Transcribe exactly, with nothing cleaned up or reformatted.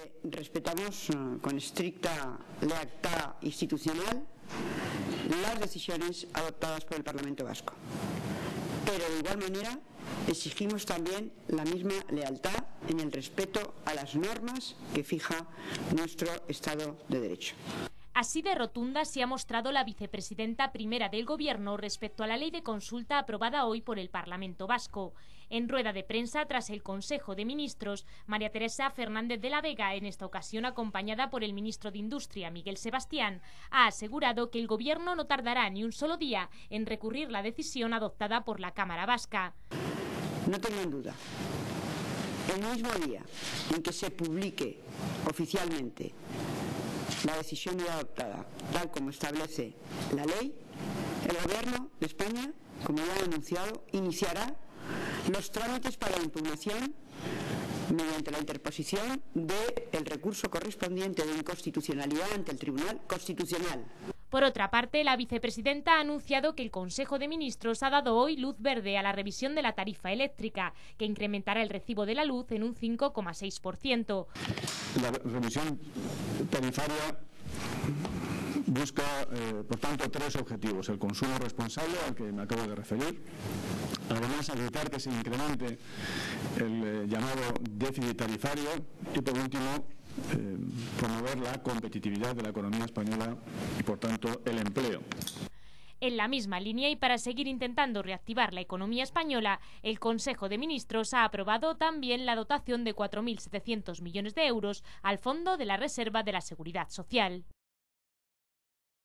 que respetamos uh, con estricta lealtad institucional las decisiones adoptadas por el Parlamento Vasco. Pero de igual manera exigimos también la misma lealtad en el respeto a las normas que fija nuestro Estado de Derecho. Así de rotunda se ha mostrado la vicepresidenta primera del Gobierno respecto a la ley de consulta aprobada hoy por el Parlamento Vasco. En rueda de prensa tras el Consejo de Ministros, María Teresa Fernández de la Vega, en esta ocasión acompañada por el ministro de Industria, Miguel Sebastián, ha asegurado que el Gobierno no tardará ni un solo día en recurrir la decisión adoptada por la Cámara Vasca. No tengan duda, el mismo día en que se publique oficialmente la decisión adoptada, tal como establece la ley, el Gobierno de España, como ya ha anunciado, iniciará los trámites para la impugnación mediante la interposición del recurso correspondiente de inconstitucionalidad ante el Tribunal Constitucional. Por otra parte, la vicepresidenta ha anunciado que el Consejo de Ministros ha dado hoy luz verde a la revisión de la tarifa eléctrica, que incrementará el recibo de la luz en un cinco coma seis por ciento. La revisión tarifaria busca, eh, por tanto, tres objetivos. El consumo responsable, al que me acabo de referir. Además, evitar que se incremente el eh, llamado déficit tarifario. Y, por último, eh, promover la competitividad de la economía española y, por tanto, el empleo. En la misma línea y para seguir intentando reactivar la economía española, el Consejo de Ministros ha aprobado también la dotación de cuatro mil setecientos millones de euros al Fondo de la Reserva de la Seguridad Social.